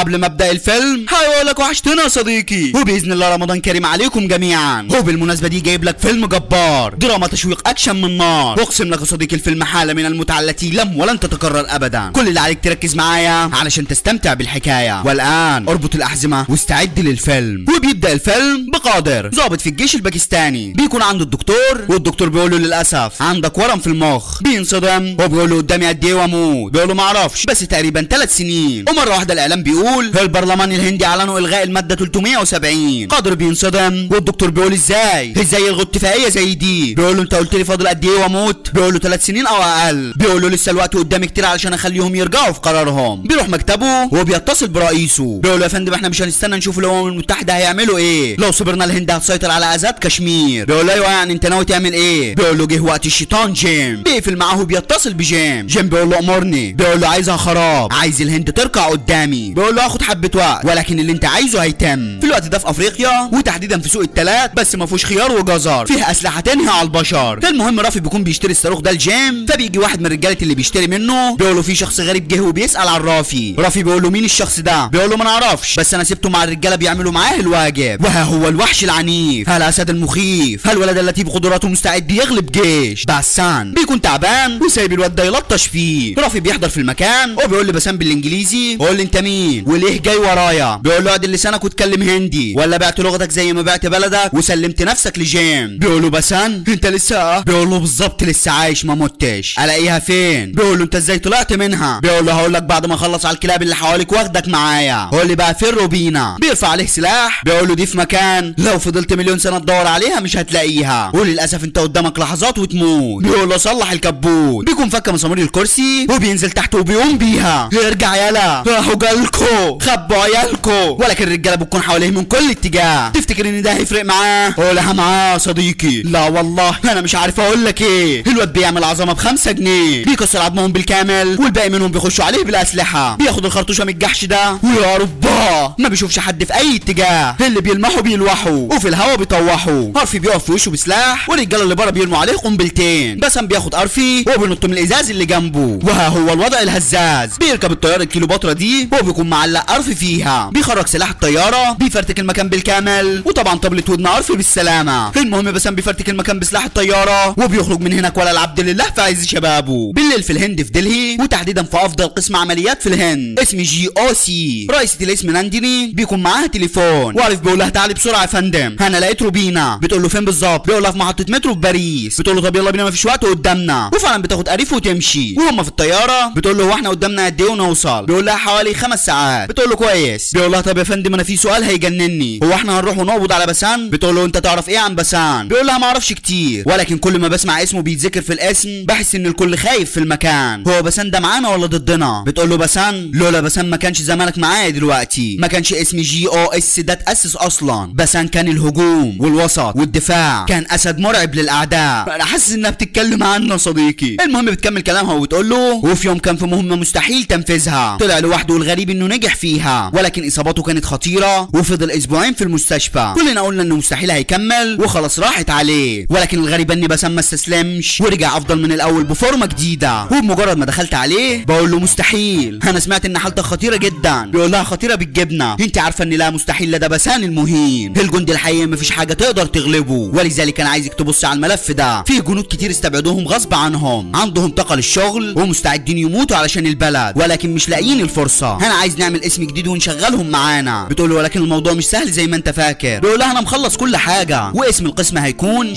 قبل ما ابدا الفيلم هقول لك وحشتنا يا صديقي، وباذن الله رمضان كريم عليكم جميعا. وبالمناسبه دي جايب لك فيلم جبار، دراما تشويق اكشن من نار. واقسم لك يا صديقي الفيلم حاله من المتعه التي لم ولن تتكرر ابدا. كل اللي عليك تركز معايا علشان تستمتع بالحكايه. والان اربط الاحزمه واستعد للفيلم. وبيبدا الفيلم بقادر ضابط في الجيش الباكستاني، بيكون عنده الدكتور، والدكتور بيقول له للاسف عندك ورم في المخ. بينصدم وبيقول له قدامي قد ايه واموت؟ بيقول له ما اعرفش بس تقريبا 3 سنين. ومره واحده الاعلام بيقول البرلمان الهندي اعلنوا الغاء الماده 370. قادر بينصدم والدكتور بيقول ازاي يلغوا اتفاقيه زي دي؟ بيقول له انت قلت لي فاضل قد ايه واموت؟ بيقول له 3 سنين او اقل. بيقول له لسه الوقت قدامي كتير علشان اخليهم يرجعوا في قرارهم. بيروح مكتبه وبيتصل برئيسه، بيقول له يا فندم احنا مش هنستنى نشوف الامم المتحده هيعملوا ايه، لو صبرنا الهند هتسيطر على ازاد كشمير. بيقول له ايوه يعني انت ناوي تعمل ايه؟ بيقول له جه وقت الشيطان جيم. بيقفل معاه وبيتصل بجيم. جيم بيقول له امرني. بيقول له عايزها خراب، عايز الهند تركع قدامي. بيقول له هاخد حبه وقت ولكن اللي انت عايزه هيتم. في الوقت ده في افريقيا وتحديدا في سوق التلات، بس ما فيهوش خيار وجزر، فيها اسلحه تنهي على البشر. المهم رافي بيكون بيشتري الصاروخ ده لجيم، فبيجي واحد من الرجاله اللي بيشتري منه بيقول له في شخص غريب جه وبيسال عن رافي. رافي بيقول له مين الشخص ده؟ بيقول له ما نعرفش بس انا سبته مع الرجاله بيعملوا معاه الواجب. وها هو الوحش العنيف، الاسد المخيف، الولد التي بقدراته مستعد يغلب جيش. باسان بيكون تعبان وسايب الواد ده يلطش فيه. رافي بيحضر في المكان وبيقول لبسام بالانجليزي قول لي انت مين وليه جاي ورايا؟ بيقول له اعدل لسانك واتكلم هندي ولا بعت لغتك زي ما بعت بلدك وسلمت نفسك لجيم. بيقول له باسان انت لسه؟ بيقول له بالظبط لسه عايش ما متش. الاقيها فين؟ بيقول له انت ازاي طلعت منها؟ بيقول له هقول لك بعد ما اخلص على الكلاب اللي حواليك واخدك معايا. قول لي بقى فين روبينا؟ بيرفع عليه سلاح. بيقول له دي في مكان لو فضلت مليون سنه تدور عليها مش هتلاقيها، وللاسف انت قدامك لحظات وتموت. بيقول له صلح الكبوت. بيكون فك مسامير الكرسي وبينزل تحت وبيقوم بيها. ارجع يالا راحوا جالكو خبوا عيالكو. ولكن الرجاله بتكون حواليه من كل اتجاه. تفتكر ان ده هيفرق معاه؟ قولها معاه صديقي. لا والله انا مش عارف اقول لك ايه. الواد بيعمل عظمه ب5 جنيه، بيكسر عظمهم بالكامل والباقي منهم بيخشوا عليه بالاسلحه. بياخد الخرطوشه من الجحش ده ويا رباه ما بيشوفش حد في اي اتجاه، اللي بيلمحوا بيلوحوا وفي الهوا بيطوحوا. ارفي بيقف في وشه بسلاح والرجاله اللي بره بيرموا عليه قنبلتين. بسام بياخد ارفي وبينط من الازاز اللي جنبه. وها هو الوضع الهزاز. بيركب الطياره الكيلوباترا دي وبيكون معلق ارفي فيها. بيخرج سلاح الطياره بيفرتك المكان بالكامل وطبعا طبلة ودن ارفي بالسلامه. المهم بسام بيفرتك المكان بسلاح الطياره وبيخرج من هناك ولا العبد لله في عز شبابه. بالليل في الهند في دلهي وتحديدا في افضل قسم عمليات في الهند اسم GOC. رئيسة الاسم نانديني بيكون معاها تليفون وعارف بيقول لها تعالي بسرعه يا فندم انا لقيت روبينا. بتقول له فين بالظبط؟ بيقول لها في محطه مترو في باريس. بتقول له طب يلا بينا مفيش وقت قدامنا. وفعلا بتاخد قريف وتمشي. وهم في الطياره بتقول له هو احنا قدامنا قد ايه ونوصل؟ بيقول لها حوالي 5 ساعات. بتقول له كويس. بيقول لها طب يا فندم انا في سؤال هيجنني، هو احنا هنروح ونقبض على باسان؟ بتقول له انت تعرف ايه عن باسان؟ بيقول لها ما اعرفش كتير ولكن كل ما بسمع اسمه بيتذكر في الاسم بحس ان الكل خايف في المكان. هو باسان ده معانا ولا ضدنا؟ بتقول له باسان لولا باسان ما كانش زمانك معايا دلوقتي، ما كانش اسم GOS ده اتاسس اصلا. باسان كان الهجوم والوسط والدفاع، كان اسد مرعب للاعداء. انا حاسس انها بتتكلم عنه صديقي. المهم بتكمل كلامها وبتقول له وفي يوم كان في مهمه مستحيل تنفيذها، طلع لوحده والغريب انه نجح فيها ولكن اصاباته كانت خطيره وفضل اسبوعين في المستشفى. كلنا قلنا انه مستحيل هيكمل وخلاص راحت عليه، ولكن الغريب ان باسام ما استسلمش ورجع افضل من الاول بفورمه جديده. وبمجرد ما دخلت عليه بقول له مستحيل انا سمعت ان حالتك خطيره جدا. بيقول لها خطيره بالجبنه، انت عارفه ان لا مستحيل لدى باسان المهين. الجندي الحقيقي مفيش حاجه تقدر تغلبه، ولذلك انا عايزك تبص على الملف ده. فيه جنود كتير استبعدوهم غصب عنهم، عندهم طاقه للشغل ومستعدين يموتوا علشان البلد ولكن مش لاقيين الفرصه. انا عايز نعمل اسم جديد ونشغلهم معانا. بتقول له ولكن الموضوع مش سهل زي ما انت فاكر. بيقول لها انا مخلص كل حاجه واسم القسم هيكون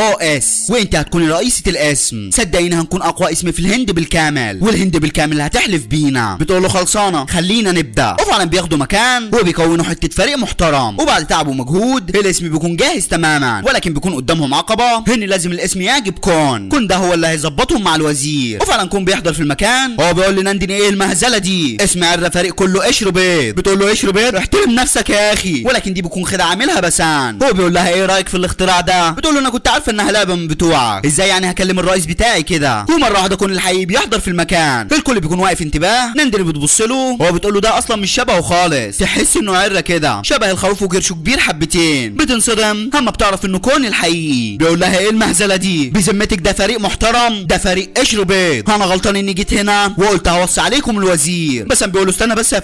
GOS وانت هتكوني رئيسه الاسم. صدقيني هنكون اقوى اسم في الهند بالكامل والهند بالكامل هتحلف بينا. بتقول له خلصانه خلينا نبدا. وفعلا بياخدوا مكان وبيكونوا حته فريق محترم وبعد تعب ومجهود الاسم بيكون جاهز تماما ولكن بيكون قدامهم عقبه ان لازم الاسم يعجب كون ده هو اللي هيظبطهم مع الوزير. وفعلا كون بيحضر في المكان هو بيقول لنانديني ايه المهزله دي؟ اسم عرة فريق كله قشر بيض. بتقول له قشر بيض احترم نفسك يا اخي. ولكن دي بيكون خدعه عاملها باسان. هو بيقول لها ايه رايك في الاختراع ده؟ بتقول له انا كنت عارفه انها لعبه من بتوعك، ازاي يعني هكلم الرئيس بتاعي كده؟ ومره واحده كون الحقيقي بيحضر في المكان الكل بيكون واقف انتباه. نانديني بتبص له هو بتقول له ده اصلا مش شبهه خالص، تحس انه عرة كده شبه الخروف وكرشه كبير حبتين. بتنصدم اما بتعرف انه كون الحقيقي. بيقول لها ايه المهزله دي؟ بذمتك ده فريق محترم، ده فريق قشر بيض. انا غلطان اني جيت هنا وقلت هوصي عليكم الوزير. بس بيقول له استنى بس يا فندم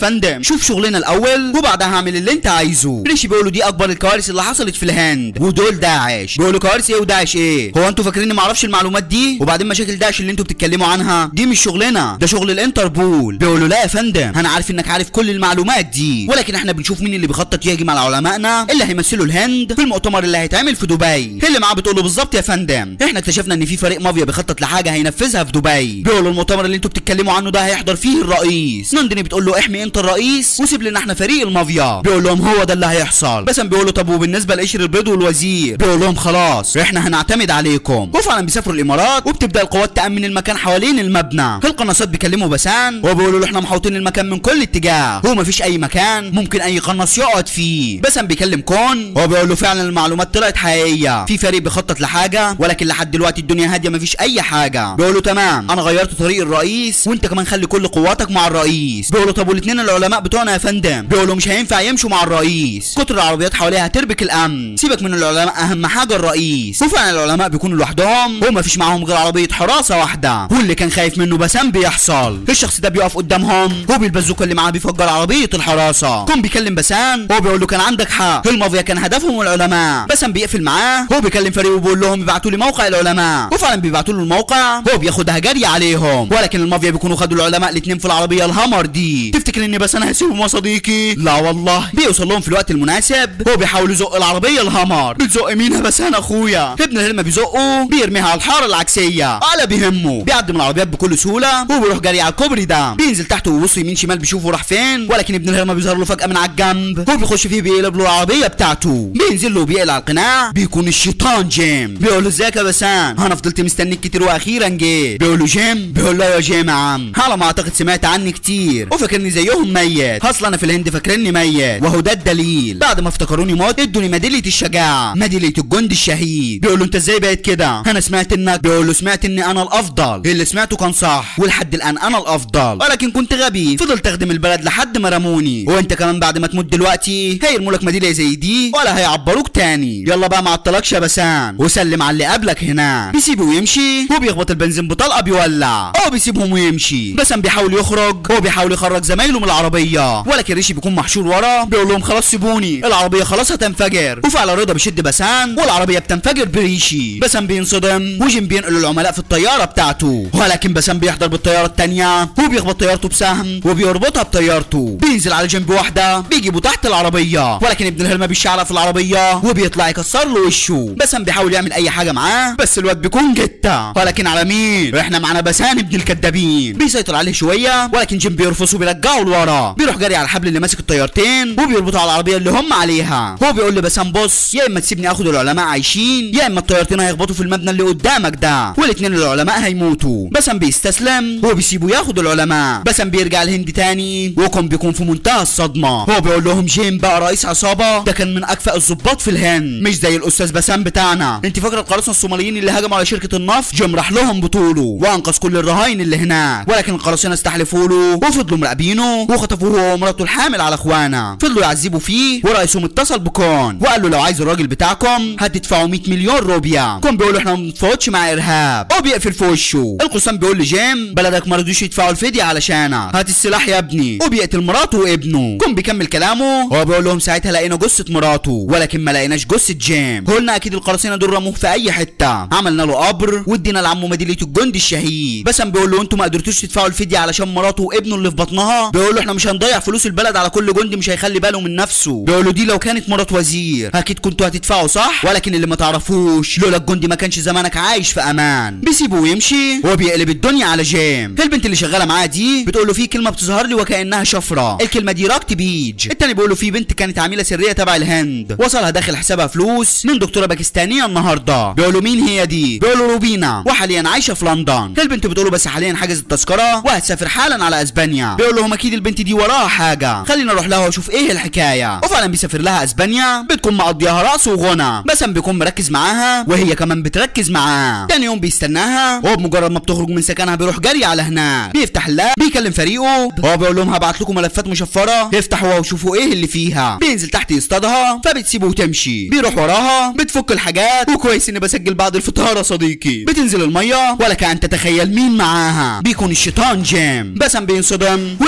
فندم، شوف شغلنا الاول وبعدها هعمل اللي انت عايزه. ريشي بيقول له دي اكبر الكوارث اللي حصلت في الهند، ودول داعش. بيقول له كوارث ايه وداعش ايه؟ هو انتوا فاكريني ما اعرفش المعلومات دي؟ وبعدين مشاكل داعش اللي انتوا بتتكلموا عنها دي مش شغلنا، ده شغل الانتربول. بيقول له لا يا فندم، انا عارف انك عارف كل المعلومات دي، ولكن احنا بنشوف مين اللي بيخطط يهجم على علمائنا اللي هيمثلوا الهند في المؤتمر اللي هيتعمل في دبي. اللي معاه بتقول له بالظبط يا فندم، احنا اكتشفنا ان في فريق مافيا بيخطط لحاجه هينفذها في دبي. بيقول له المؤتمر اللي انتوا بتتكلموا عنه ده هيحضر فيه الرئيس. نندني بتقول له احمي انت الرئيس وسيب لنا احنا فريق المافيا. بيقول لهم هو ده اللي هيحصل. بس بيقول له طب وبالنسبه لقشر البيض والوزير؟ بيقول لهم خلاص احنا هنعتمد عليكم. وفعلا بيسافروا الامارات وبتبدا القوات تامن المكان حوالين المبنى. القناصات بيكلموا بسان وبيقولوا له احنا محوطين المكان من كل اتجاه، هو مفيش اي مكان ممكن اي قناص يقعد فيه. بسان بيكلم كون وبيقول له فعلا المعلومات طلعت حقيقيه، في فريق بيخطط لحاجه ولكن لحد دلوقتي الدنيا هاديه مفيش اي حاجه. بيقول له تمام انا غيرت طريق الرئيس وانت كمان خلي كل قواتك مع الرئيس. بيقول له طب والاثنين العلماء بتوعنا يا فندم؟ بيقول له مش هينفع يمشوا مع الرئيس، كتر العربيات حواليها هتربك الامن، سيبك من العلماء اهم حاجه الرئيس. وفعلا العلماء بيكونوا لوحدهم ومفيش معاهم غير عربيه حراسه واحده، واللي كان خايف منه بسام بيحصل. الشخص ده بيقف قدامهم وبالبازوكه اللي معاه بيفجر عربيه الحراسه. كون بيكلم بسام هو بيقول له كان عندك حق، المافيا كان هدفهم العلماء. بسام بيقفل معاه هو بيكلم فريقه وبيقول لهم ابعتوا لي موقع العلماء، وفعلا بيبعتوا له الموقع هو بياخدها جري عليهم، ولكن المافيا بيكونوا خدوا العلماء الاثنين في العربيه الهامر دي. تفتكر اني بس انا هسيبهم يا صديقي؟ لا والله. بيوصل لهم في الوقت المناسب، هو بيحاول يزق العربيه الهامر. بتزق مين يا بسان اخويا؟ ابن الهلمه بيزقه بيرميها على الحاره العكسيه ولا بيهمه، بيعدي من العربيات بكل سهوله وبيروح جري على الكوبري ده. بينزل تحت ويبص يمين شمال بيشوفه راح فين، ولكن ابن الهلمه بيظهر له فجاه من على الجنب، هو بيخش فيه بيقلب له العربيه بتاعته. بينزل له وبيقلع القناع، بيكون الشيطان جيم. بيقول له ازيك يا بسان؟ انا فضلت مستنيك كتير واخيرا جيت. بيقول له جيم؟ بيقول له يا جيم يا عم على ما اعتقد سمعت عني كتير وفاكرني زيهم ميت، اصلا انا في الهند فاكرني ميت، وهو ده الدليل. بعد ما افتكروني موت ادوني ميداليه الشجاعه، ميداليه الجندي الشهيد. بيقول له انت ازاي بقيت كده؟ انا سمعت انك، بيقول له سمعت اني انا الافضل، اللي سمعته كان صح ولحد الان انا الافضل، ولكن كنت غبي فضلت اخدم البلد لحد ما رموني، وانت كمان بعد ما تموت دلوقتي هيرموا لك ميداليه زي دي ولا هيعبروك تاني. يلا بقى ما عطلكش يا بسان وسلم على اللي قبلك هنا. بيسيبه ويمشي وبيخبط البنزين بطلقه بيولع، هو بيسيبهم ويمشي. بسام بيحاول يخرج، هو بيحاول يخرج زمايله من العربيه، ولكن ريشي بيكون محشور ورا بيقول لهم خلاص سيبوني العربيه خلاص هتنفجر. وفعلا رضا بيشد بسام والعربيه بتنفجر بريشي. بسام بينصدم وجيم بينقل العملاء في الطياره بتاعته، ولكن بسام بيحضر بالطياره الثانيه وبيخبط طيارته بسهم وبيربطها بطيارته. بينزل على جنب واحده بيجيبه تحت العربيه، ولكن ابن الهلمه بيشعلق في العربيه وبيطلع يكسر له وشه. بسام بيحاول يعمل اي حاجه معاه بس الواد بيكون جته، ولكن على مين؟ احنا معانا بسان ابن الكدابين. بيسيطر عليه شويه ولكن جيم بيرفضه وبيرجعه لورا. بيروح جري على الحبل اللي ماسك الطيارتين وبيربطه على العربيه اللي هم عليها. هو بيقول لبسام بص يا اما تسيبني اخد العلماء عايشين يا اما الطيارتين هيخبطوا في المبنى اللي قدامك ده والاثنين العلماء هيموتوا. بسام بيستسلم هو بيسيبه ياخد العلماء. بسام بيرجع الهند تاني وكون بيكون في منتهى الصدمه. هو بيقول لهم جيم بقى رئيس عصابه، ده كان من اكفأ الضباط في الهند مش زي الاستاذ بسام بتاعنا. انت فاكره القراصنه الصوماليين اللي هجموا على شركه النفط؟ جيم راح لهم بطوله وانقذ كل الرهاين اللي هناك، ولكن القراصنه استحلفوا له وفضلوا مراقبينه وخطفوه هو ومراته الحامل على اخوانا. فضلوا يعذبوا فيه ورئيسهم اتصل بكون وقال له لو عايز الراجل بتاعكم هتدفعوا 100 مليون روبيا. كون بيقول له احنا ما بنتفاوضش مع ارهاب، هو بيقفل في وشه. القسام بيقول لجيم بلدك ما رضوش يدفعوا الفديه علشانك، هات السلاح يا ابني، وبيقتل مراته وابنه. كون بيكمل كلامه هو بيقول لهم ساعتها لقينا جثه مراته ولكن ما لقيناش جثه جيم. قلنا اكيد القراصنه دول رموه في اي حته، عملنا له قبر وادينا لعمه ميداليه الجندي الشهيد. بسام بيقول له انتوا ما قدرتوش تدفعوا الفديه علشان مراته وابنه اللي في بطنها؟ بيقول له احنا مش هنضيع فلوس البلد على كل جندي مش هيخلي باله من نفسه. بيقول له دي لو كانت مرات وزير اكيد كنتوا هتدفعوا صح، ولكن اللي ما تعرفوش لولا الجندي ما كانش زمانك عايش في امان. بيسيبه ويمشي وبيقلب الدنيا على جيم. البنت اللي شغاله معاه دي بتقول له في كلمه بتظهر لي وكانها شفره، الكلمه دي راكت بيج. التاني بيقول له في بنت كانت عميله سريه تبع الهند وصلها داخل حسابها فلوس من دكتوره باكستانيه النهارده. بيقول له مين هي دي؟ بيقول له روبينا وحاليا عايشه في لندن. البنت بتقول له بس حاليا حجزت التذكره وهتسافر حالا على اسبانيا. بيقول لهم اكيد البنت دي وراها حاجه، خلينا نروح لها واشوف ايه الحكايه. وفعلا بيسافر لها اسبانيا، بتكون مقضيها رقص وغنى. بسام بيكون مركز معاها وهي كمان بتركز معاه. تاني يوم بيستناها وبمجرد ما بتخرج من سكنها بيروح جري على هناك. بيفتح اللاب بيكلم فريقه، هو بيقول لهم هبعت لكم ملفات مشفره يفتحوها وشوفوا ايه اللي فيها. بينزل تحت يصطادها فبتسيبه وتمشي. بيروح وراها بتفك الحاجات، وكويس اني بسجل بعد الفطار يا صديقي. بتنزل الميه ولك ان تتخيل مين معاها، بيكون الشيطان جيم. بسام بينصدم ورجاله جيم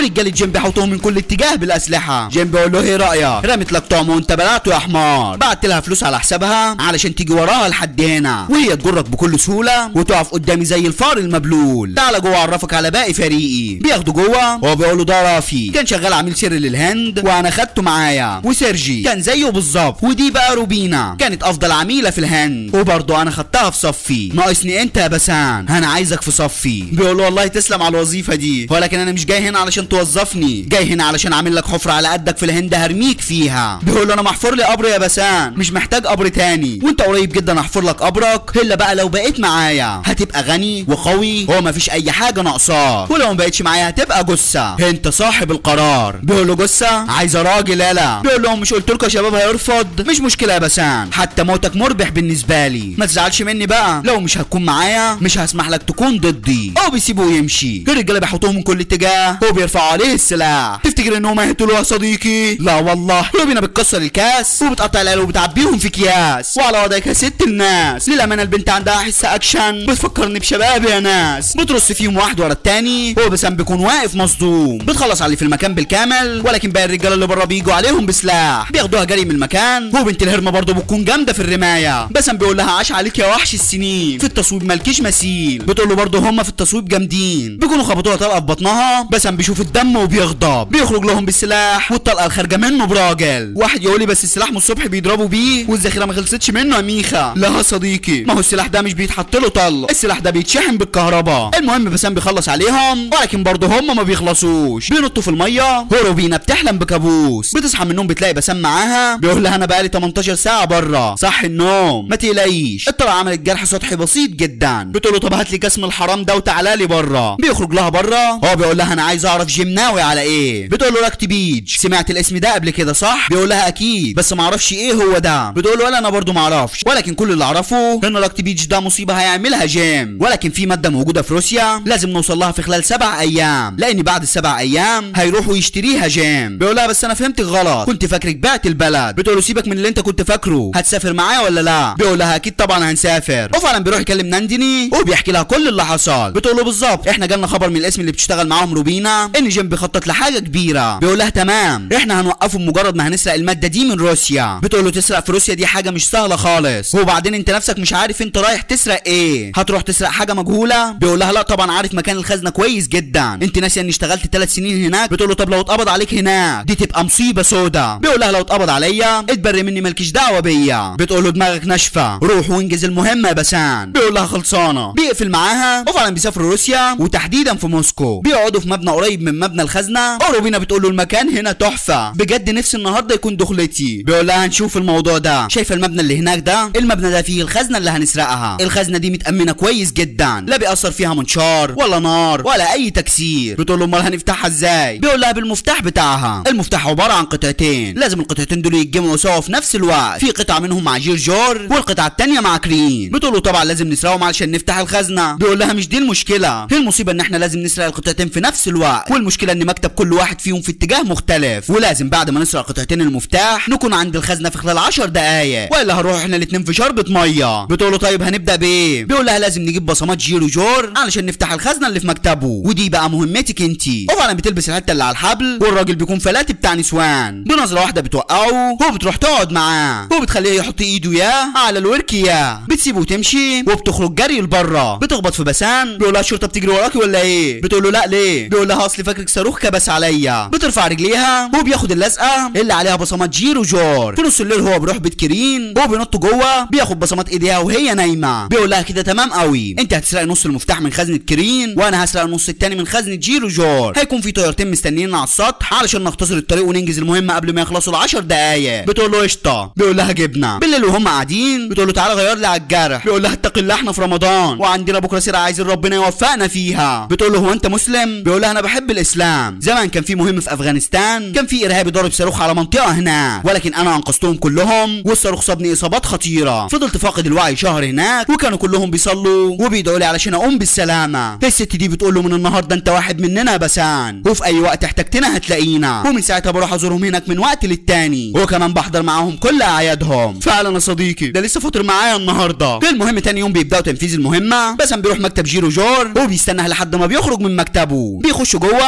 جيم بيحوطهم من كل اتجاه بالاسلحه. جيم بيقول له ايه رايك؟ رمت لك طعم وانت بلعته يا حمار. بعت لها فلوس على حسابها علشان تيجي وراها لحد هنا، وهي تجرك بكل سهوله وتقف قدامي زي الفار المبلول. تعالى جوه اعرفك على باقي فريقي. بياخده جوه وهو بيقول له ده رافي، كان شغال عميل سري للهند وانا خدته معايا، وسيرجي كان زيه بالظبط، ودي بقى روبينا كانت افضل عميله في الهند وبرضه انا خدتها في صفي. ناقصني انت يا بسان، انا عايزك في صفي. بيقول له والله تسلم على الوظيفه دي، ولكن انا مش جاي هنا علشان توظفني، جاي هنا علشان اعمل لك حفره على قدك في الهند هرميك فيها. بيقول له انا محفور لي قبر يا بسان، مش محتاج قبر تاني، وانت قريب جدا احفر لك قبرك، الا بقى لو بقيت معايا هتبقى غني وقوي ومفيش اي حاجه ناقصاك، ولو ما بقتش معايا هتبقى جثه، انت صاحب القرار. بيقول له جثه؟ عايزه راجل يالا. بيقول لهم مش قلت لكم يا شباب هيرفض؟ مش مشكله يا بسان، حتى موتك مربح بالنسبه لي، ما تزعلش مني بقى، لو مش هتكون معايا مش هسمح لك تكون ضدي. او بيسيبه ويمشي. الرجاله بيحطوه من كل اتجاه وبيرفعوا عليه السلاح. تفتكر انهم هيقتلوه يا صديقي؟ لا والله. روبينا بتكسر الكاس وبتقطع العيال وبتعبيهم في اكياس، وعلى وضعك يا ست الناس. للامانه البنت عندها حس اكشن بتفكرني بشباب يا ناس، بترص فيهم واحد ورا التاني وبسام بيكون واقف مصدوم. بتخلص على اللي في المكان بالكامل، ولكن باقي الرجاله اللي بره بيجوا عليهم بسلاح، بياخدوها جري من المكان. وبنت الهرمه برضه بتكون جامده في الرمايه. بسام بيقول لها عاش عليك يا وحش السنين، في التصويب مالكيش مثيل. بتقول له برضه هم في التصويب جامدين. بيكونوا خبطوها طلقه في بطنها. بسام بيشوف الدم وبيغضب، بيخرج لهم بالسلاح والطلقه الخارجه منه براجل. واحد يقول لي بس السلاح من الصبح بيضربوا بيه والذخيره ما خلصتش منه يا ميخا. لا يا صديقي، ما هو السلاح ده مش بيتحط له طلق، السلاح ده بيتشحن بالكهرباء. المهم بسام بيخلص عليهم، ولكن برضه هم ما بيخلصوش. بينطوا في الميه وروبينا بتحلم بكابوس. بتصحى من النوم بتلاقي بسام معاها. بيقول لها انا بقالي 18 ساعه بره، صح النوم ما تقلقيش، الطلقه عملت جرح سطحي بسيط جدا. بتقول له طب هات لي جسم الحرام ده وتعالى لي بره. بيخرج لها بره. هو بيقول لها انا عايز اعرف جيم ناوي على ايه. بتقول له راكتي بيج، سمعت الاسم ده قبل كده صح؟ بيقول لها اكيد، بس ما اعرفش ايه هو ده. بتقول له ولا انا برضو ما اعرفش، ولكن كل اللي اعرفه ان راكتي بيج ده مصيبه هيعملها جيم، ولكن في ماده موجوده في روسيا لازم نوصل لها في خلال 7 ايام، لان بعد ال7 ايام هيروحوا يشتريها جيم. بيقول لها بس انا فهمتك غلط، كنت فاكرك بعت البلد. بتقول له سيبك من اللي انت كنت فاكره، هتسافر معايا ولا لا؟ بيقول لها اكيد طبعا هنسافر. وفعلا بيروح يكلم نانديني وبيحكي لها كل اللي حصل. بتقول له بالظبط احنا جالنا خبر من الاسم اللي بتشتغل معاهم روبينا ان جيم بيخطط لحاجه كبيره. بيقول لها تمام، احنا هنوقفه بمجرد ما هنسرق الماده دي من روسيا. بتقول له تسرق في روسيا دي حاجه مش سهله خالص، وبعدين انت نفسك مش عارف انت رايح تسرق ايه، هتروح تسرق حاجه مجهوله. بيقول لها لا طبعا عارف مكان الخزنه كويس جدا، انت ناسيه اني اشتغلت 3 سنين هناك. بتقول له طب لو اتقبض عليك هناك دي تبقى مصيبه سودا. بيقول لها لو اتقبض عليا اتبري مني مالكيش دعوه بيا. بتقول له دماغك ناشفه، روح وانجز المهمه يا بسان. بيقول لها خلصانه. بيقفل معاها وفعلا بيسافروا روسيا وتحديدا في موسكو. بيقعدوا في مبنى قريب من مبنى الخزنه. روبينا بتقول له المكان هنا تحفه بجد، نفسي النهارده يكون دخلتي. بيقول لها هنشوف الموضوع ده، شايفه المبنى اللي هناك ده؟ المبنى ده فيه الخزنه اللي هنسرقها. الخزنه دي متامنه كويس جدا، لا بيأثر فيها منشار ولا نار ولا اي تكسير. بتقول له امال هنفتحها ازاي؟ بيقول لها بالمفتاح بتاعها. المفتاح عباره عن قطعتين، لازم القطعتين دول يتجمعوا سوا في نفس الوقت، في قطعه منهم مع جيرجور والقطعه الثانيه مع كرين. بتقول له طبعا لازم نسرقهم علشان نفتح الخزنه. بيقول لها مش دي المشكله، هي المصيبه ان احنا لازم نسرق القطعتين في نفس الوقت، والمشكله ان مكتب كل واحد فيهم في اتجاه مختلف، ولازم بعد ما نسرق قطعتين المفتاح نكون عند الخزنه في خلال 10 دقايق، والا هنروح احنا الاثنين في شربة ميه. بتقول له طيب هنبدا بايه؟ بيقول لها لازم نجيب بصمات جيرو جور علشان نفتح الخزنه اللي في مكتبه، ودي بقى مهمتك انت. وفعلا بتلبس الحته اللي على الحبل، والراجل بيكون فلاتي بتاع نسوان، بنظره واحده بتوقعه وبتروح تقعد معاه وبتخليه يحط ايده ياه على الورك ياه، بتسيبه وتمشي وبتخرج جري لبره. بتخبط في بسان. بيقول لها الشرطه بتجري وراكي ولا ايه؟ بتقول له لا ليه؟ بيقول لها اصلي فاكرك صاروخ كبس عليا. بترفع رجليها وبياخد اللزقه اللي عليها بصمات جيرو جور. في نص الليل هو بيروح بيت كرين وبينط جوه، بياخد بصمات ايديها وهي نايمه. بيقول لها كده تمام قوي، انت هتسرق نص المفتاح من خزنه كرين وانا هسرق النص الثاني من خزنه جيرو جور. هيكون في طيارتين مستنيين على السطح علشان نختصر الطريق وننجز المهمه قبل ما يخلصوا ال10 دقايق. بتقول له قشطه. بيقول لها جبنه. بالليل وهم قاعدين بتقول له تعالى غير لي على الجرح. بيقول لها اتقي الله احنا في رمضان وعندنا بكره سيره عايزين ربنا يوفقنا فيها. بتقول له هو انت مسلم؟ بيقول لها انا بحب الاسلام، زمان كان في مهم في افغانستان، كان في ارهابي ضارب صاروخ على منطقه هناك، ولكن انا انقذتهم كلهم والصاروخ صابني اصابات خطيره، فضلت فاقد الوعي شهر هناك وكانوا كلهم بيصلوا وبيدعوا لي علشان اقوم بالسلامه. الست دي بتقول له من النهارده انت واحد مننا يا بسان، وفي اي وقت احتجتنا هتلاقينا، ومن ساعتها بروح ازورهم هناك من وقت للتاني، وكمان بحضر معاهم كل اعيادهم. فعلا يا صديقي ده لسه فاطر معايا النهارده. المهم تاني يوم بيبداوا تنفيذ المهمه. بسام بيروح مكتب جيرو جور وبيستنى لحد ما بيخرج من مكتبه. بيخشوا جوه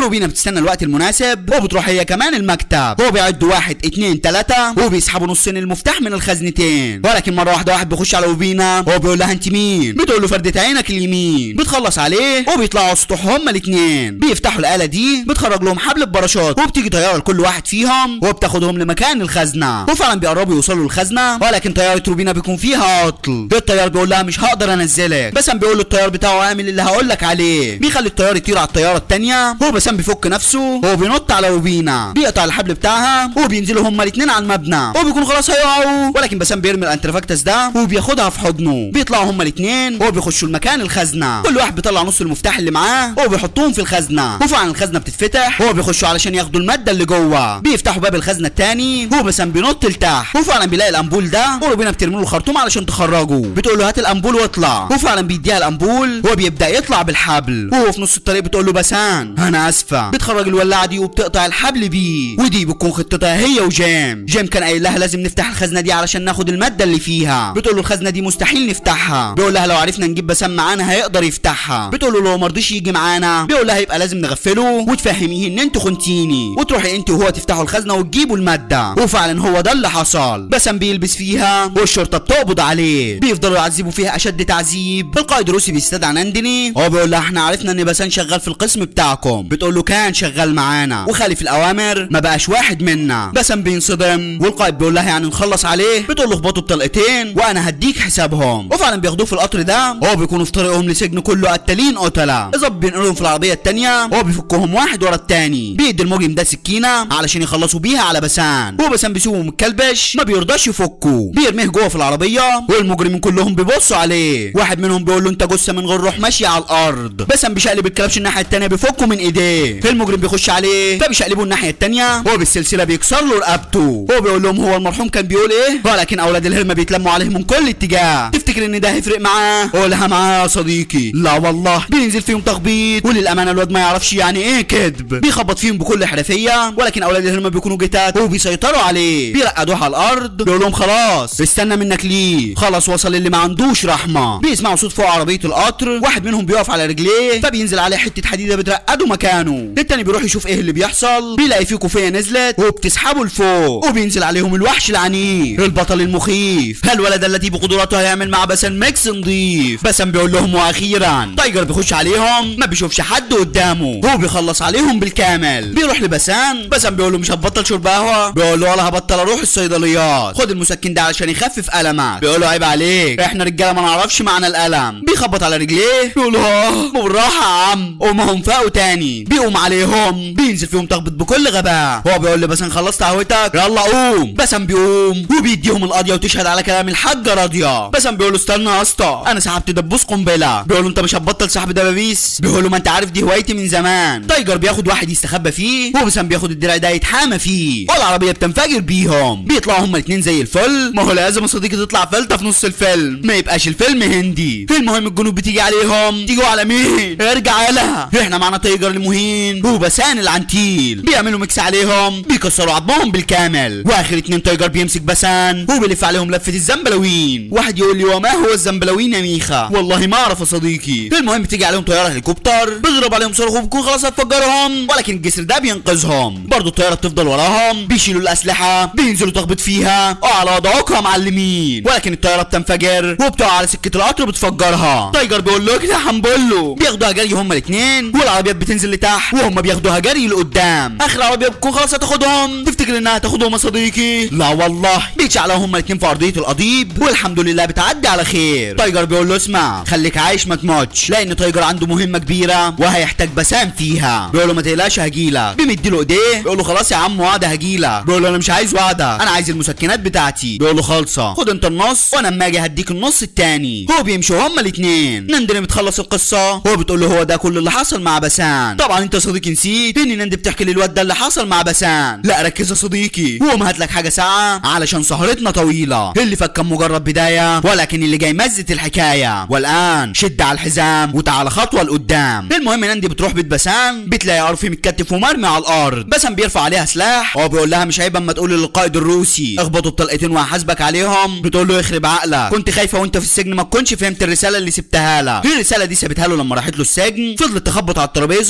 وروبينا بتستنى الوقت المناسب وبتروح هي كمان المكتب. هو بيعد 1 2 3 وبيسحبوا نصين المفتاح من الخزنتين، ولكن مره واحده واحد بيخش على روبينا. هو بيقول لها انت مين؟ بتقول له فردة عينك اليمين. بتخلص عليه وبيطلعوا على السطوح هما الاثنين. بيفتحوا الاله دي بتخرج لهم حبل بباراشوت وبتيجي طياره لكل واحد فيهم وبتاخدهم لمكان الخزنه. وفعلا بيقربوا يوصلوا للخزنه، ولكن طياره روبينا بيكون فيها عطل. الطيار بيقول لها مش هقدر انزلك. بسام بيقول له الطيار بتاعه اعمل اللي هقول لك عليه. بيخلي الطيار يطير على الطياره الثانيه. هو بسام بيفك نفسه وبينط على روبينا، بيقطع الحبل بتاعها وبينزلوا هما الاثنين على المبنى وبيكون خلاص هيقعوا، ولكن بسام بيرمي الانترفاكتس ده وبياخدها في حضنه. بيطلعوا هما الاثنين وبيخشوا المكان الخزنه. كل واحد بيطلع نص المفتاح اللي معاه وبيحطوهم في الخزنه، وفعلا الخزنه بتتفتح وهو بيخشوا علشان ياخدوا الماده اللي جوه. بيفتحوا باب الخزنه الثاني وبسام بينط لتحت وفعلا بيلاقي الامبول ده وروبينا بترمي له الخرطوم علشان تخرجه. بتقول له هات الامبول واطلع، وفعلا بيديها الامبول وبيبدا يطلع بالحبل. وهو في نص الطريق بتقول له بسام انا اسفه. بتخرج الولاعه دي وبتقطع الحبل بيه، ودي بتكون خطتها هي وجيم. جيم كان قايل لها لازم نفتح الخزنه دي علشان ناخد الماده اللي فيها. بتقول له الخزنه دي مستحيل نفتحها. بيقول لها لو عرفنا نجيب بسام معانا هيقدر يفتحها. بتقول له لو ما رضيش يجي معانا بيقول لها يبقى لازم نغفله وتفهميه ان انتوا خنتيني وتروحي انت وهو تفتحوا الخزنه وتجيبوا الماده. وفعلا هو ده اللي حصل. بسام بيلبس فيها والشرطه بتقبض عليه. بيفضلوا يعذبوا فيها اشد تعذيب. القائد الروسي بيستدعي ناندني. هو بيقول لها احنا عرفنا ان بسام شغال في القسم بتاعكم. بتقول له كان شغال معانا وخالف الاوامر ما بقاش واحد منا. بسام بينصدم والقائد بيقول لها يعني نخلص عليه. بتقول له اخبطوا بطلقتين وانا هديك حسابهم. وفعلا بياخدوه في القطر ده. هو بيكونوا في طريقهم لسجن كله قتالين قتله. اذا بينقلهم في العربيه الثانيه هو بيفكهم واحد ورا الثاني. بيدي المجرم ده سكينه علشان يخلصوا بيها على بسام. وبسام بيسيبه متكلبش ما بيرضاش يفكه. بيرميه جوه في العربيه والمجرمين كلهم بيبصوا عليه. واحد منهم بيقول له انت جثه من غير روح ماشيه على الارض. بسام بيشقلب الكلبش الناحيه الثانيه بيفكه من ايديه. المجرم بيخش عليه فبيشقلبه الناحيه الثانيه هو بالسلسله بيكسر له رقبته. هو بيقول لهم هو المرحوم كان بيقول ايه، ولكن اولاد الهرمه بيتلموا عليه من كل اتجاه. تفتكر ان ده هيفرق معاه؟ قولها معاه يا صديقي. لا والله بينزل فيهم تخبيط، وللامانه الواد ما يعرفش يعني ايه كذب. بيخبط فيهم بكل حرفيه، ولكن اولاد الهرمه بيكونوا جتات وبيسيطروا عليه. بيرقدوه على الارض بيقول لهم خلاص استنى منك ليه، خلاص وصل اللي ما عندوش رحمه. بيسمعوا صوت فوق عربيه القطر، واحد منهم بيقف على رجليه فبينزل عليه حته حديده بترقده مكانه. التاني بيروح يشوف ايه اللي بيحصل، بيلاقي فيه كوفيه نزلت وبتسحبه لفوق وبينزل عليهم الوحش العنيف البطل المخيف. الولد الذي بقدراته هيعمل مع بسام ميكس نضيف. بسام بيقول لهم واخيرا تايجر بيخش عليهم ما بيشوفش حد قدامه، هو بيخلص عليهم بالكامل. بيروح لبسام، بسام بيقول له مش هتبطل شرب قهوه؟ بيقول له ولا هبطل اروح الصيدليات، خد المسكن ده علشان يخفف المك. بيقول له عيب عليك احنا رجاله ما نعرفش معنى الالم. بيخبط على رجليه بيقول له بالراحه يا عم. وهم فاقوا تاني بيقوم عليهم بينزل فيهم تخبط بكل غباء. هو بيقول لبسام خلصت قهوتك يلا قوم. بسام بيقوم وبيديهم القضيه وتشهد على كلام الحاجه راضيه. بسام بيقول له استنى يا اسطى انا سحبت دبوس قنبله. بيقول له انت مش هتبطل سحب دبابيس؟ بيقول له ما انت عارف دي هوايتي من زمان. تايجر بياخد واحد يستخبى فيه وبسام بياخد الدرع ده يتحامى فيه والعربيه بتنفجر بيهم. بيطلعوا هما الاثنين زي الفل. ما هو لازم يا صديقي تطلع فلته في نص الفيلم ما يبقاش الفيلم هندي. المهم الجنود بتيجي عليهم، تيجوا على مين؟ ارجع يلا احنا معانا تايجر المهين وبسان العنتيل. بيعملوا ميكس عليهم بيكسروا عظمهم بالكامل. واخر اتنين تايجر بيمسك بسان وبيلف عليهم لفه الزنبلوين. واحد يقول لي وما هو الزنبلوين يا ميخا؟ والله ما اعرف يا صديقي. المهم بتيجي عليهم طياره هليكوبتر بيضرب عليهم صاروخ وبيكون خلاص هتفجرهم، ولكن الجسر ده بينقذهم. برضه الطياره بتفضل وراهم، بيشيلوا الاسلحه بينزلوا تخبط فيها على وضعكم يا معلمين، ولكن الطياره بتنفجر وبتقع على سكه القطر بتفجرها. تايجر بيقول له كده هنبله. بياخدوها جري هما الاثنين والعربيات بتنزل لتحت وهم بياخدوها جري لقدام. اخر عربيه بتكون خلاص هتاخدهم. تفتكر انها هتاخدهم يا صديقي؟ لا والله بيتشعلقوا هما الاثنين في ارضيه القضيب والحمد لله بتعدي على خير. تايجر بيقول له اسمع خليك عايش ما تموتش، لان تايجر عنده مهمه كبيره وهيحتاج بسام فيها. بيقول له ما تقلقش هجيلك. بيمد له ايديه بيقول له خلاص يا عم وعده هجيلك. بيقول له انا مش عايز وعده انا عايز المسكنات بتاعتي. بيقول له خالصه خد انت النص وانا اما اجي هديك النص الثاني. هو بيمشوا هما الاثنين. نندري بتخلص القصه هو بتقول له هو ده كل اللي حصل مع بسان. طبعا انت يا صديقي نسيت ان نندي بتحكي للواد ده اللي حصل مع بسان. لا ركز يا صديقي وقوم هات لك حاجه ساعه علشان سهرتنا طويله. اللي فات كان مجرد بدايه ولكن اللي جاي مزت الحكايه. والان شد على الحزام وتعالى خطوه لقدام. المهم نندي بتروح بيت بسام بتلاقي عرفي متكتف ومرمي على الارض. بسام بيرفع عليها سلاح هو بيقول لها مش عيب اما تقول للقائد الروسي اخبطوا بطلقتين وهحاسبك عليهم. بتقول له يخرب عقلك كنت خايفه وانت في السجن ما تكونش فهمت الرساله اللي سبتها لك. الرساله دي سابتها له لما راحت له السجن. فضلت تخبط على الترابيزه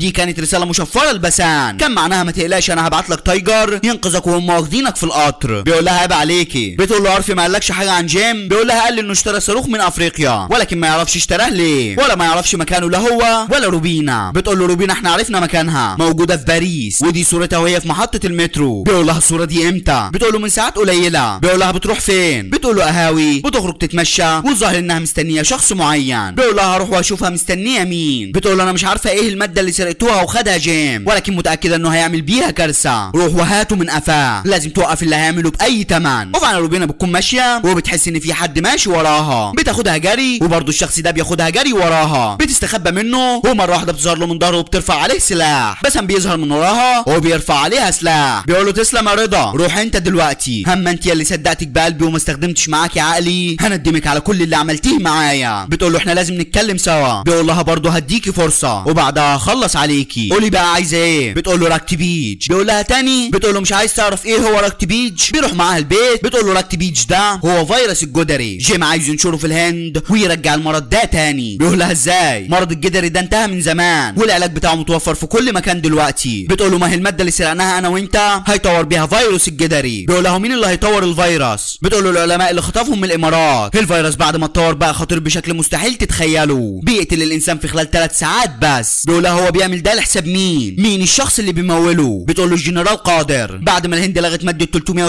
ودي كانت رساله مشفره لبسان، كان معناها ما تقلقش انا هبعت لك تايجر ينقذك وهم واخدينك في القطر. بيقول لها عيب عليكي. بتقول له عرفي ما قالكش حاجه عن جيم؟ بيقول لها قال لي انه اشترى صاروخ من افريقيا ولكن ما يعرفش اشتراه ليه ولا ما يعرفش مكانه لا هو ولا روبينا. بتقول له روبينا احنا عرفنا مكانها، موجوده في باريس ودي صورتها وهي في محطه المترو. بيقول لها الصوره دي امتى؟ بتقول له من ساعات قليله. بيقول لها بتروح فين؟ بتقول له قهاوي، بتخرج تتمشى والظاهر انها مستنيه شخص معين. بيقول لها هروح واشوفها مستنيه مين. بتقول له انا مش عارفه ايه الماده اللي سرقتوها وخدها جيم ولكن متاكده انه هيعمل بيها كارثه، روح وهاته من قفاه، لازم توقف اللي هيعمله باي ثمن. وفعلا روبينا بتكون ماشيه وبتحس ان في حد ماشي وراها، بتاخدها جري وبرضه الشخص ده بياخدها جري وراها، بتستخبى منه ومره واحده بتظهر له من ظهره وبترفع عليه سلاح. بسام بيظهر من وراها وبيرفع عليها سلاح، بيقول له تسلم يا رضا، روح انت دلوقتي، هم انت اللي صدقتك بقلبي وما استخدمتش معاكي عقلي، هندمك على كل اللي عملتيه معايا. بتقول له احنا لازم نتكلم سوا. بيقول لها برضه هديكي فرصه وبعدها هخلص عليكي، قولي بقى عايزه ايه؟ بتقول له راكتي بيج. بيقول لها تاني. بتقول له مش عايز تعرف ايه هو راكتي بيج؟ بيروح معاها البيت. بتقول له راكتي بيج ده هو فيروس الجدري، جيم عايز ينشره في الهند ويرجع المرض ده تاني. بيقول لها ازاي؟ مرض الجدري ده انتهى من زمان والعلاج بتاعه متوفر في كل مكان دلوقتي. بتقول له ما هي الماده اللي سرقناها انا وانت هيطور بيها فيروس الجدري. بيقول له مين اللي هيطور الفيروس؟ بتقول له العلماء اللي خطفهم من الامارات. الفيروس بعد ما اتطور بقى خطير بشكل مستحيل تتخيله، بيقتل الانسان في خلال 3 ساعات بس. بيقول لها هو بيعمل ده لحساب مين الشخص اللي بيموله؟ بتقول له الجنرال قادر، بعد ما الهند لغت ماده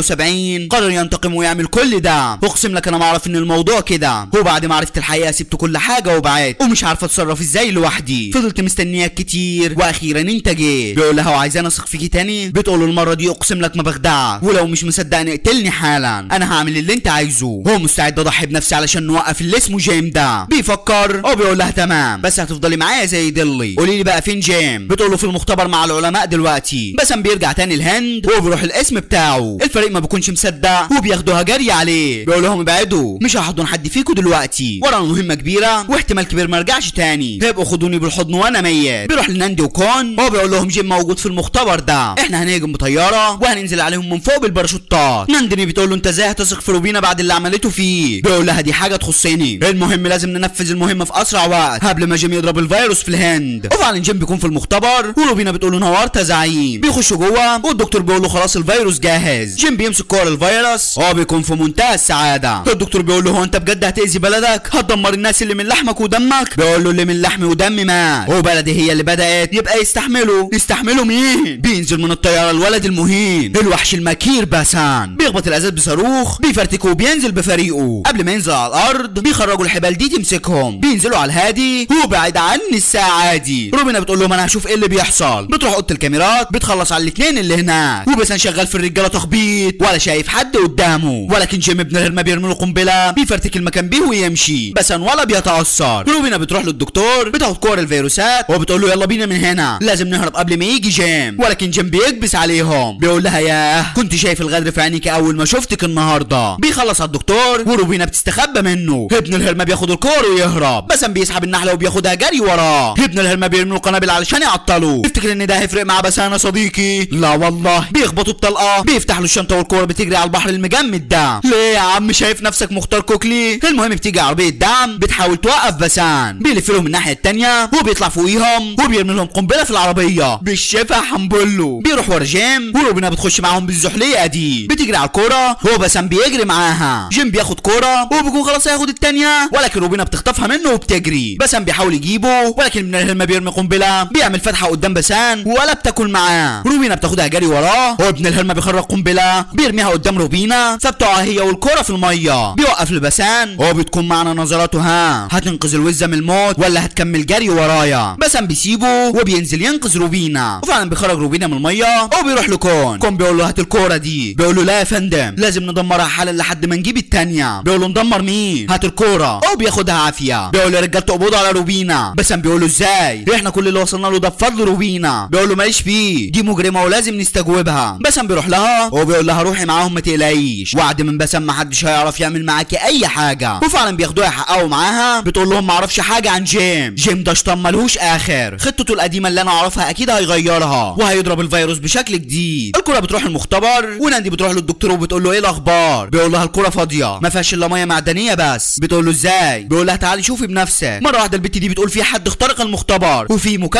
370 قرر ينتقم ويعمل كل ده. اقسم لك انا ما اعرف ان الموضوع كده، وبعد ما عرفت الحقيقه سبت كل حاجه وبعدت ومش عارفه اتصرف ازاي لوحدي، فضلت مستنياك كتير واخيرا انت جيت. بيقول لها وعايزاني اثق فيكي تاني؟ بتقول له المره دي اقسم لك ما بخدعك، ولو مش مصدقني اقتلني حالا، انا هعمل اللي انت عايزه. هو مستعد اضحي بنفسي علشان نوقف اللي اسمه جيم ده. بيفكر وبيقول لها تمام بس هتفضلي معايا زي دلي، قولي لي بقى فين جيم؟ بتقول له في المختبر مع العلماء دلوقتي. بسام بيرجع تاني الهند وبيروح الاسم بتاعه، الفريق ما بيكونش مصدق وبياخدوها جري عليه. بيقول لهم ابعدوا مش هحضن حد فيكم دلوقتي، ورانا مهمه كبيره واحتمال كبير ما ارجعش تاني، هيبقوا خدوني بالحضن وانا ميت. بيروح لناندي وكون وبيقول لهم جيم موجود في المختبر ده، احنا هنهجم بطياره وهننزل عليهم من فوق بالباراشوتات. ناندي بتقول له انت ازاي هتثق في روبينا بعد اللي عملته فيه؟ بيقول لها دي حاجه تخصني، المهم لازم ننفذ المهمه في اسرع وقت قبل ما جيم يضرب الفيروس في الهند. وفعلا جيم بيكون في المختبر وروبينا بتقول له نورت يا زعيم. بيخشوا جوه والدكتور بيقول له خلاص الفيروس جاهز. جيم بيمسك كور الفيروس هو بيكون في منتهى السعاده. الدكتور بيقول له هو انت بجد هتأذي بلدك؟ هتدمر الناس اللي من لحمك ودمك؟ بيقول له اللي من لحمي ودمي مات وبلدي هي اللي بدأت، يبقى يستحملوا مين؟ بينزل من الطياره الولد المهين الوحش المكير باسان، بيخبط الازاز بصاروخ بيفرتكه وبينزل بفريقه. قبل ما ينزل على الارض بيخرجوا الحبال دي تمسكهم، بينزلوا على الهادي وبعد عني الساعه دي. روبينا بتقول لهم انا هشوف ايه اللي بيحصل. بتروح اوضه الكاميرات بتخلص على الاثنين اللي هناك، وباسان شغال في الرجاله تخبيط ولا شايف حد قدامه، ولكن جيم ابن الهرمه بيرمي له قنبله بيفرتك المكان بيه ويمشي، باسان ولا بيتاثر. روبينا بتروح للدكتور بتاخد كور الفيروسات وبتقول له يلا بينا من هنا لازم نهرب قبل ما يجي جيم، ولكن جيم بيكبس عليهم. بيقول لها ياه كنت شايف الغدر في عينيك اول ما شفتك النهارده. بيخلص على الدكتور وروبينا بتستخبى منه. ابن الهرمه بياخد الكور ويهرب، باسان بيسحب النحله وبياخدها جري وراه. ابن الهرمه بيرمي له قنابل علشان يعطله. تفتكر ان ده هيفرق مع باسان يا صديقي؟ لا والله. بيخبطوا الطلقه بيفتح له الشنطه والكوره بتجري على البحر المجمد ده. ليه يا عم شايف نفسك مختار كوكلي؟ المهم بتيجي عربيه دعم بتحاول توقف باسان، بيلف لهم الناحيه الثانيه وبيطلع فوقيهم وبيرمي لهم قنبله في العربيه بالشفا حنبله. بيروح ورا جيم وروبينا بتخش معاهم بالزحليقه دي، بتجري على الكوره وباسان بيجري معاها. جيم بياخد كوره وبيكون خلاص هياخد الثانيه ولكن روبينا بتخطفها منه وبتجري. باسان بيحاول يجيبه ولكن ابن الهرمه بيرمي قنبله بيعمل فتحه قدام باسان ولا بتاكل معاه. روبينا بتاخدها جري وراه وابن الهرمه بيخرج قنبله بيرميها قدام روبينا فبتقع هي والكوره في الميه. بيوقف لباسان وبتكون معنا نظراته ها هتنقذ الوزه من الموت ولا هتكمل جري ورايا. باسان بيسيبه وبينزل ينقذ روبينا وفعلا بيخرج روبينا من الميه وبيروح لكون بيقول له هات الكوره دي. بيقول له لا يا فندم لازم ندمرها حالا لحد ما نجيب الثانيه. بيقول له ندمر مين؟ هات الكوره. وبياخدها عافيه. بيقول له يا رجاله تقبضوا على روبينا. باسان بيقول له ازاي؟ احنا كل اللي وصلنا له ده بفضل روبينا. بيقول له ماليش فيه دي مجرمه ولازم نستجوبها. باسان بيروح لها وبيقول لها روحي معاهم ما تقلقيش، وعد من باسان ما حدش هيعرف يعمل معاكي اي حاجه. وفعلا بياخدوها يحققوا معاها. بتقول لهم ما اعرفش حاجه عن جيم ده شطان ملهوش اخر، خطته القديمه اللي انا اعرفها اكيد هيغيرها وهيضرب الفيروس بشكل جديد. الكره بتروح المختبر وناندي بتروح للدكتور وبتقول له ايه الاخبار؟ بيقول لها الكره فاضيه ما فيهاش الا ميه معدنيه بس. بتقول له ازاي؟ بيقول لها تعالي شوفي بنفسك. مره واحده البت دي بتقول في حد اخترق المختبر وفي مكالمه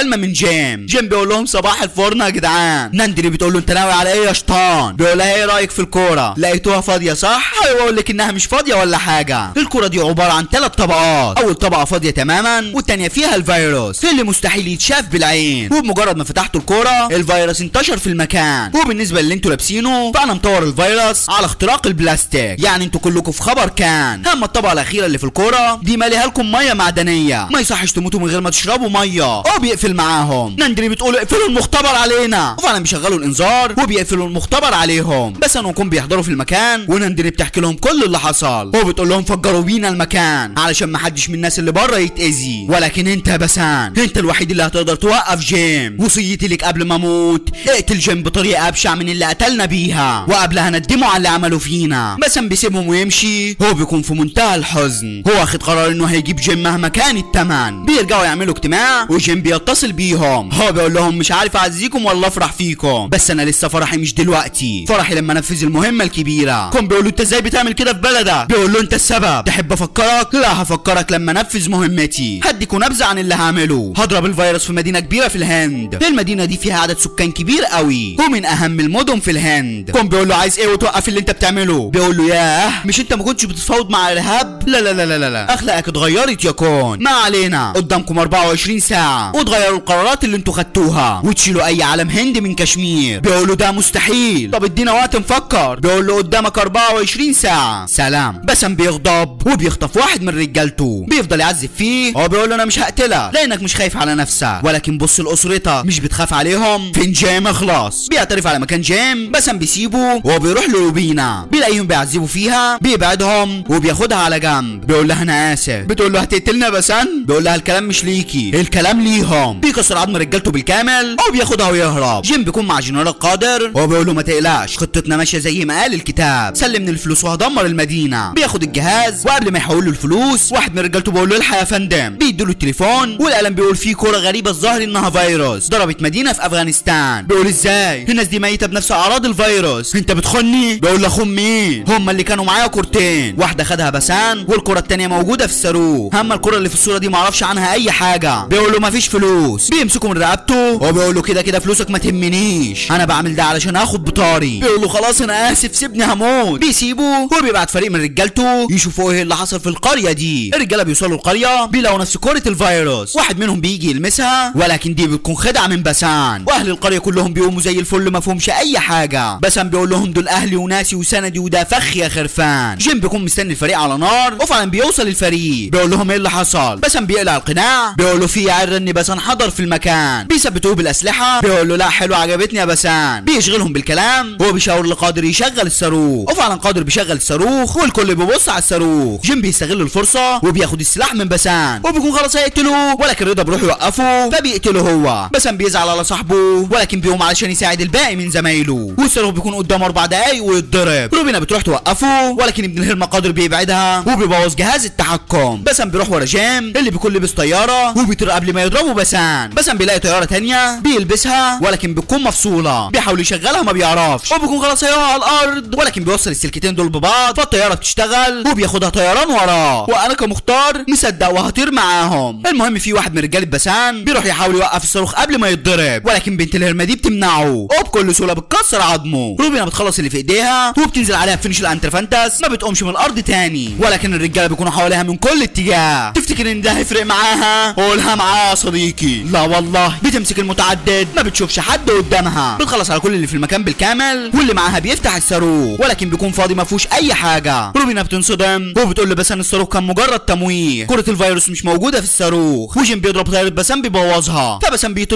مكالمه من جيم بيقول لهم صباح الفرن يا جدعان. ناندري بتقول له انت ناوي على ايه يا شطان؟ بيقول لها ايه رايك في الكوره؟ لقيتوها فاضيه صح؟ ايوه اقول لك انها مش فاضيه ولا حاجه. الكوره دي عباره عن 3 طبقات، اول طبقه فاضيه تماما والثانيه فيها الفيروس اللي مستحيل يتشاف بالعين، وبمجرد ما فتحتوا الكوره الفيروس انتشر في المكان. وبالنسبه اللي انتوا لابسينه فانا مطور الفيروس على اختراق البلاستيك، يعني انتوا كلكم في خبر كان. اما الطبقه الاخيره اللي في الكوره دي ماليها لكم ميه معدنيه، ما يصحش تموتوا من غير ما تشربوا ميه. بيقفل معاهم. ناندري بتقول اقفلوا المختبر علينا، وفعلا بيشغلوا الانذار وبيقفلوا المختبر عليهم. بس انهم بيحضروا في المكان وناندري بتحكي لهم كل اللي حصل، وبتقول لهم فجروا بينا المكان علشان ما حدش من الناس اللي بره يتاذي، ولكن انت يا بسان انت الوحيد اللي هتقدر توقف جيم. وصيتي لك قبل ما اموت اقتل جيم بطريقه ابشع من اللي قتلنا بيها، وقبلها ندموا على اللي عملوا فينا. بسام بيسيبهم ويمشي، هو بيكون في منتهى الحزن. هو واخد قرار انه هيجيب جيم مهما كان الثمن. بيرجعوا يعملوا اجتماع وجيم بيتصل بيهم، هو بيقول لهم مش عارف اعزيكم ولا افرح فيكم، بس انا لسه فرحي مش دلوقتي، فرحي لما انفذ المهمه الكبيره. كون بيقول له انت ازاي بتعمل كده في بلدك؟ بيقول له انت السبب. تحب افكرك؟ لا هفكرك لما انفذ مهمتي. هديكوا نبذه عن اللي هعمله. هضرب الفيروس في مدينه كبيره في الهند. المدينه دي فيها عدد سكان كبير قوي ومن اهم المدن في الهند. كون بيقول له عايز ايه وتوقف اللي انت بتعمله؟ بيقول له ياه مش انت ما كنتش بتتفاوض مع الارهاب؟ لا لا لا لا لا اخلاقك اتغيرت يا كون. ما علينا، قدامكم 24 ساعه وتغيروا القرارات اللي انتوا خدتوها وتشيلوا اي علم هندي من كشمير. بيقول له ده مستحيل. طب ادينا وقت نفكر. بيقول له قدامك 24 ساعه. سلام. بسام بيغضب وبيخطف واحد من رجالته، بيفضل يعذب فيه. هو بيقول له انا مش هقتلك لانك مش خايف على نفسك، ولكن بص لاسرتك مش بتخاف عليهم. فين جيم؟ اخلص. بيعترف على مكان جيم. بسام بيسيبه وبيروح لروبينا، بيلاقيهم بيعذبوا فيها، بيبعدهم وبياخدها على جنب. بيقول لها انا اسف. بتقول له هتقتلنا يا بسام؟ بيقول لها الكلام مش ليكي، الكلام ليهم. بيكسر عظم رجالته بالكامل وبياخدها ويهرب. جيم بيكون مع جنرال قادر وبيقول له ما تقلقش خطتنا ماشيه زي ما قال الكتاب، سلمني الفلوس وهدمر المدينه. بياخد الجهاز وقبل ما يحول له الفلوس واحد من رجالته بيقول له الحق يا فندم. بيديله التليفون والقلم بيقول فيه كوره غريبه الظاهر انها فيروس ضربت مدينه في افغانستان. بيقول ازاي؟ الناس دي ميته بنفس اعراض الفيروس، انت بتخوني؟ بيقول له خون مين؟ هم اللي كانوا معايا كورتين، واحده خدها بسان والكره الثانيه موجوده في الصاروخ، اما الكره اللي في الصوره دي ما اعرفش عنها اي حاجه. بيقول له مفيش فلوس. بيمسكوا من رقبته وبيقول له كده كده فلوسك ما تهمنيش، انا بعمل ده علشان اخد بطاري. بيقول له خلاص انا اسف سيبني هموت. بيسيبه وبيبعت فريق من رجالته يشوفوا ايه اللي حصل في القريه دي. الرجاله بيوصلوا القريه بيلاقوا نفس كره الفيروس، واحد منهم بيجي يلمسها ولكن دي بتكون خدعه من بسان، واهل القريه كلهم بيقوموا زي الفل ما فهمش اي حاجه. بسان بيقول لهم دول اهلي وناسي وسندي وده فخ يا خرفان. جيم بيكون مستني الفريق على نار وفعلا بيوصل الفريق. بيقول لهم ايه اللي حصل؟ بسان بيقلع القناع. بيقول له في عر ان بسان حضر في المكان. بيثبتوه بالاسلحه. بيقول له لا حلو عجبتني يا بسان. بيشغلهم بالكلام وهو بيشاور لقادر يشغل الصاروخ، وفعلا قادر بيشغل الصاروخ والكل بيبص على الصاروخ. جيم بيستغل الفرصه وبياخد السلاح من بسان وبيكون خلاص هيقتلوه، ولكن رضا بيروح يوقفه فبيقتله هو. بسان بيزعل على صاحبه ولكن بيقوم علشان يساعد الباقي من زمايله، والصاروخ بيكون قدامه 4 دقايق ويتضرب. روبينا بتروح توقفه ولكن ابن الهرمه قادر بيبعدها وبيبوظ جهاز التحكم. بسان بيروح ورا جيم اللي بيكون لابس طياره وبيطير قبل ما يضربه بسان. بسان بيلاقي طياره ثانيه بيلبسها ولكن بتكون مفصوله، بيحاول يشغلها ما بيعرفش وبيكون خلاص هيقع على الارض، ولكن بيوصل السلكتين دول ببعض فالطياره بتشتغل وبياخدها طيران وراه، وانا كمختار مصدق وهطير معاهم. المهم في واحد من رجاله بسان بيروح يحاول يوقف الصاروخ قبل ما يتضرب ولكن بنت الهرمه دي بتمنعه وبكل سهوله بتكسر عظمه. روبينا بتخلص اللي في ايديها وبتنزل عليها بفينش الانترفانتاس، ما بتقومش من الارض تاني ولكن الرجاله بيكونوا حواليها من كل اتجاه. تفتكر ان ده هيفرق معاها؟ قولها معاها يا صديقي. لا والله بتمسك المتعدد ما بتشوفش حد قدامها، بتخلص على كل اللي في المكان بالكامل واللي معاها بيفتح الصاروخ ولكن بيكون فاضي ما فيهوش اي حاجه. روبينا بتنصدم وبتقول لبسان الصاروخ كان مجرد تمويه، كره الفيروس مش موجوده في الصاروخ. وجيم بيضرب طياره بسام بيبوظها فبسام بيطير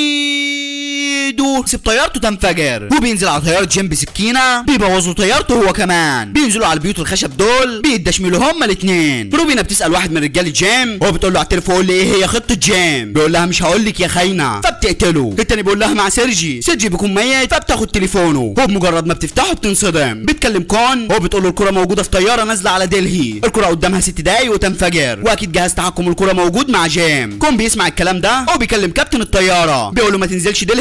بعيد ويسيب طيارته تنفجر وبينزل على طياره جيم بسكينه بيبوظوا طيارته هو كمان. بينزلوا على البيوت الخشب دول بيدشملوا هما الاثنين. روبينا بتسال واحد من رجاله جيم وهو بتقول له اعترف وقول لي ايه هي خطه جيم. بيقول لها مش هقول لك يا خاينه فبتقتله. التاني بيقول لها مع سيرجي بيكون ميت فبتاخد تليفونه هو بمجرد ما بتفتحه بتنصدم. بتكلم كون هو بتقول له الكره موجوده في طياره نازله على دلهي، الكره قدامها 6 دقايق وتنفجر واكيد جهاز تحكم الكره موجود مع جيم. كون بيسمع الكلام ده هو بيكلم كابتن الطياره بيقول له ما تنزلش دلهي دلوقتي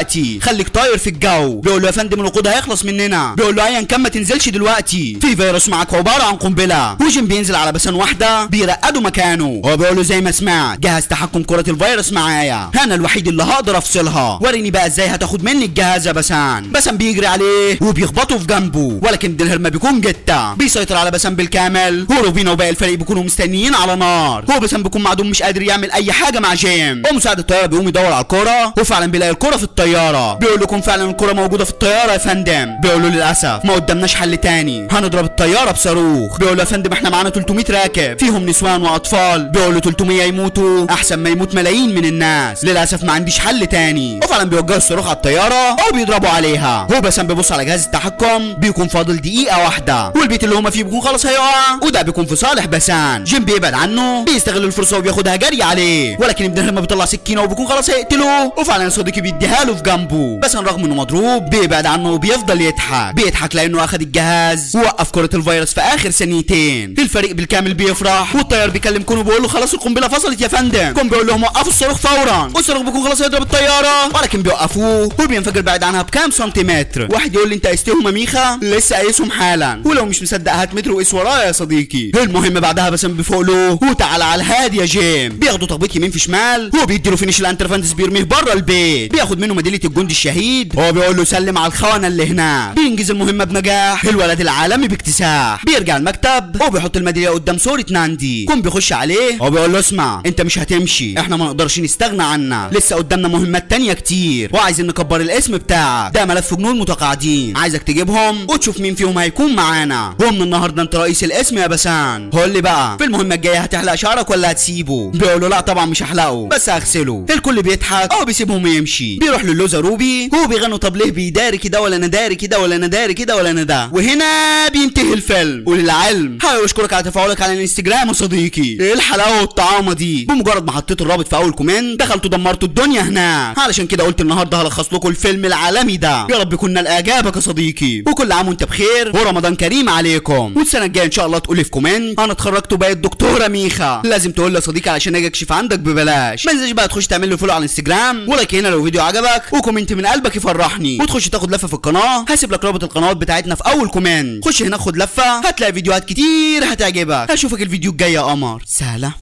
دلوقتي خليك طاير في الجو. بيقول له يا فندم الوقود هيخلص مننا. بيقول له ايا كان ما تنزلش دلوقتي، في فيروس معاك عباره عن قنبله. وجيم بينزل على بسان واحده بيرقدوا مكانه. هو بيقول له زي ما سمعت جهاز تحكم كره الفيروس معايا، انا الوحيد اللي هقدر افصلها، وريني بقى ازاي هتاخد مني الجهاز يا بسان. بسان بيجري عليه وبيخبطه في جنبه، ولكن دلهرما بيكون جته بيسيطر على بسان بالكامل. وروبينا وباقي الفريق بيكونوا مستنيين على نار. هو بسام بيكون معدوم مش قادر يعمل اي حاجه مع جيم. ومساعد الطياره بيقوم يدور على الكوره، وفعلا بيلاقي الكوره في الطياره. بيقول لكم فعلا الكوره موجوده في الطياره يا فندم. بيقول له للاسف ما قدامناش حل تاني، هنضرب الطياره بصاروخ. بيقول له يا فندم احنا معانا 300 راكب فيهم نسوان واطفال. بيقول له 300 يموتوا احسن ما يموت ملايين من الناس، للاسف ما عنديش حل تاني. وفعلا بيوجهوا الصاروخ على الطياره وبيضربوا عليها. هو بسام بيبص على جهاز التحكم، بيكون فاضل دقيقه واحده والبيت اللي هما فيه بيكون خلاص هيقع، وده بيكون في صالح بسان. جيم بيبعد عنه، بيستغل الفرصه وبياخدها جري عليه، ولكن ابن هرما بيطلع سكينه وبيكون خلاص هيقتله. وفعلا صديقي بيديها له في جنبه، بس رغم انه مضروب بيبعد عنه وبيفضل بيضحك لانه اخد الجهاز ووقف كره الفيروس في اخر ثانيتين. الفريق بالكامل بيفرح، والطيار بيكلم كون وبيقول له خلاص القنبله فصلت يا فندم. كون بيقول لهم وقفوا الصاروخ فورا، والصاروخ بيكون خلاص هيضرب الطياره، ولكن بيوقفوه وبينفجر بعيد عنها بكام سنتيمتر. واحد يقول لي انت قستهم يا ميخا؟ لسه قايسهم حالا، ولو مش مصدق هات متر وقيس ورايا يا صديقي. المهم بعدها بسام بيفوق له وتعالى على الهادي يا جيم. بياخدوا تخبيط يمين في شمال، هو بيديله فينيش الانترفانتس بيرميه بره البيت، بياخد منه ميداليه الجندي الشهيد. هو بيقول له سلم على الخونه اللي هناك. بينجز المهمه بنجاح، الولد العالمي باكتساح. بيرجع المكتب وبيحط الميداليه قدام صوره ناندي. كون بيخش عليه هو بيقول له اسمع انت مش هتمشي، احنا ما نقدرش نستغنى عنك، لسه قدامنا مهمات تانية كتير وعايزين نكبر الاسم بتاعك. ده ملف جنود متقاعدين عايزك تجيبهم وتشوف مين فيهم هيكون معانا، ومن النهارده انت رئيس الاسم يا بسان. قول لي بقى في المهمه الجايه هتحلق شعرك ولا هتسيبه؟ بيقول له لا طبعا مش هحلقه بس هغسله. الكل بيضحك او بيسيبهم ويمشي. بيروح للوزه روبي هو بيغنوا طب ليه بيداري كده ولا نداري كده ولا نداري كده ولا ندى. وهنا بينتهي الفيلم. وللعلم حابب اشكرك على تفاعلك على الانستجرام يا صديقي. ايه الحلاوه والطعامه دي؟ بمجرد ما حطيت الرابط في اول كومنت دخلتوا دمرتوا الدنيا هناك. علشان كده قلت النهارده هلخص لكم الفيلم العالمي ده. يا رب يكون نال اعجابك يا صديقي، وكل عام وانت بخير ورمضان كريم عليكم. والسنه الجايه ان شاء الله تقول لي في كومنت انا اتخرجت وبقيت دكتوره ميخا. لازم تقول لي يا صديقي علشان اجي اكشف عندك ببلاش. ما تنساش بقى تخش تعمل له فولو على الانستجرام ولايك هنا لو الفيديو عجبك، وكومنت من قلبك يفرحني، وتخش تاخد لفه في القناه. هسيب لك رابط القنوات بتاعتنا في اول كومنت. خش هنا خد لفه هتلاقي فيديوهات كتير هتعجبك. هشوفك الفيديو الجاي يا قمر. سلام.